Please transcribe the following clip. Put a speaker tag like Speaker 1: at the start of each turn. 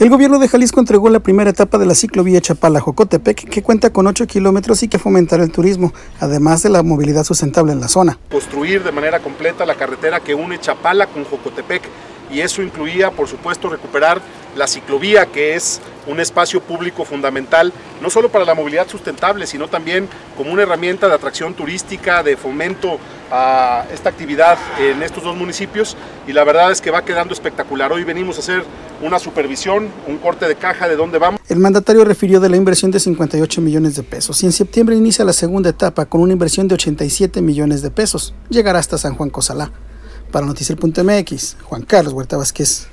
Speaker 1: El gobierno de Jalisco entregó la primera etapa de la ciclovía Chapala-Jocotepec, que cuenta con 8 kilómetros y que fomentará el turismo, además de la movilidad sustentable en la zona.
Speaker 2: Construir de manera completa la carretera que une Chapala con Jocotepec, y eso incluía, por supuesto, recuperar la ciclovía, que es un espacio público fundamental, no solo para la movilidad sustentable, sino también como una herramienta de atracción turística, de fomento a esta actividad en estos dos municipios, y la verdad es que va quedando espectacular. Hoy venimos a hacer una supervisión, un corte de caja de dónde vamos.
Speaker 1: El mandatario refirió de la inversión de 58 millones de pesos y en septiembre inicia la segunda etapa con una inversión de 87 millones de pesos. Llegará hasta San Juan Cosalá. Para Noticiero.mx, Juan Carlos Huerta Vázquez.